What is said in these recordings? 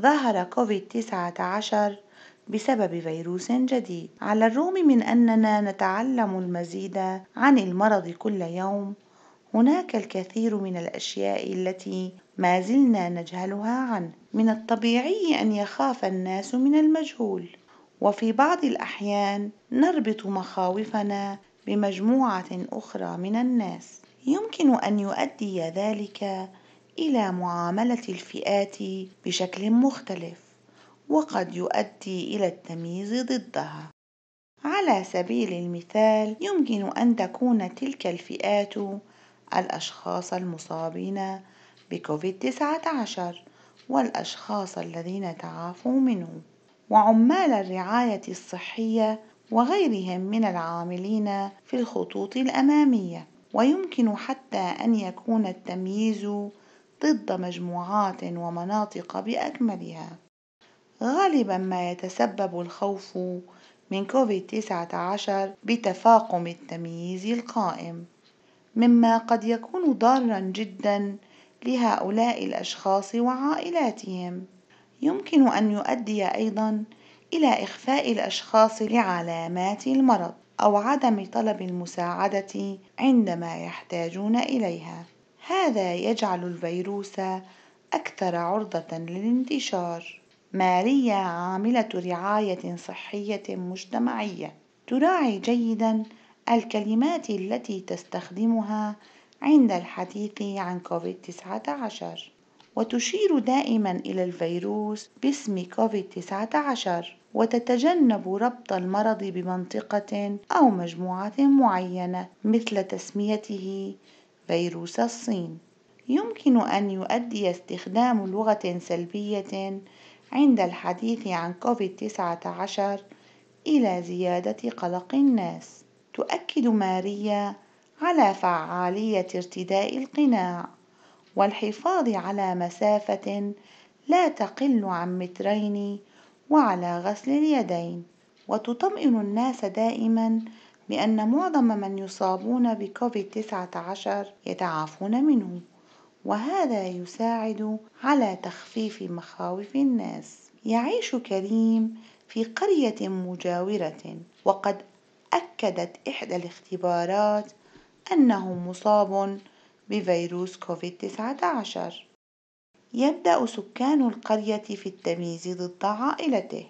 ظهر كوفيد-19 بسبب فيروس جديد. على الرغم من أننا نتعلم المزيد عن المرض كل يوم، هناك الكثير من الأشياء التي ما زلنا نجهلها عنه. من الطبيعي أن يخاف الناس من المجهول، وفي بعض الأحيان نربط مخاوفنا بمجموعة أخرى من الناس. يمكن أن يؤدي ذلك إلى معاملة الفئات بشكل مختلف، وقد يؤدي إلى التمييز ضدها. على سبيل المثال، يمكن أن تكون تلك الفئات الأشخاص المصابين بكوفيد-19 والأشخاص الذين تعافوا منه، وعمال الرعاية الصحية، وغيرهم من العاملين في الخطوط الأمامية. ويمكن حتى أن يكون التمييز ضد مجموعات ومناطق بأكملها. غالبا ما يتسبب الخوف من كوفيد-19 بتفاقم التمييز القائم، مما قد يكون ضارا جدا لهؤلاء الأشخاص وعائلاتهم. يمكن أن يؤدي أيضا إلى إخفاء الأشخاص لعلامات المرض أو عدم طلب المساعدة عندما يحتاجون إليها. هذا يجعل الفيروس أكثر عرضة للانتشار. ماريا عاملة رعاية صحية مجتمعية تراعي جيدا الكلمات التي تستخدمها عند الحديث عن كوفيد-19، وتشير دائما إلى الفيروس باسم كوفيد-19، وتتجنب ربط المرض بمنطقة أو مجموعة معينة مثل تسميته فيروس الصين. يمكن أن يؤدي استخدام لغة سلبية عند الحديث عن كوفيد-19 إلى زيادة قلق الناس. تؤكد ماريا على فعالية ارتداء القناع والحفاظ على مسافة لا تقل عن 2 متر، وعلى غسل اليدين. وتطمئن الناس دائما بأن معظم من يصابون بكوفيد-19 يتعافون منه، وهذا يساعد على تخفيف مخاوف الناس. يعيش كريم في قرية مجاورة، وقد أكدت إحدى الاختبارات أنه مصاب بفيروس كوفيد-19. يبدأ سكان القرية في التمييز ضد عائلته.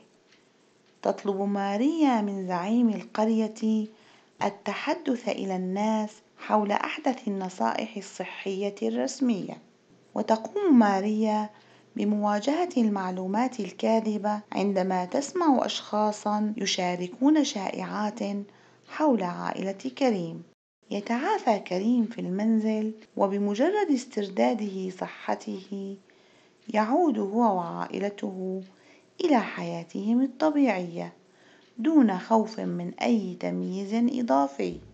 تطلب ماريا من زعيم القرية التحدث إلى الناس حول أحدث النصائح الصحية الرسمية. وتقوم ماريا بمواجهة المعلومات الكاذبة عندما تسمع أشخاصا يشاركون شائعات حول عائلة كريم. يتعافى كريم في المنزل، وبمجرد استرداده صحته يعود هو وعائلته إلى حياتهم الطبيعية دون خوف من أي تمييز إضافي.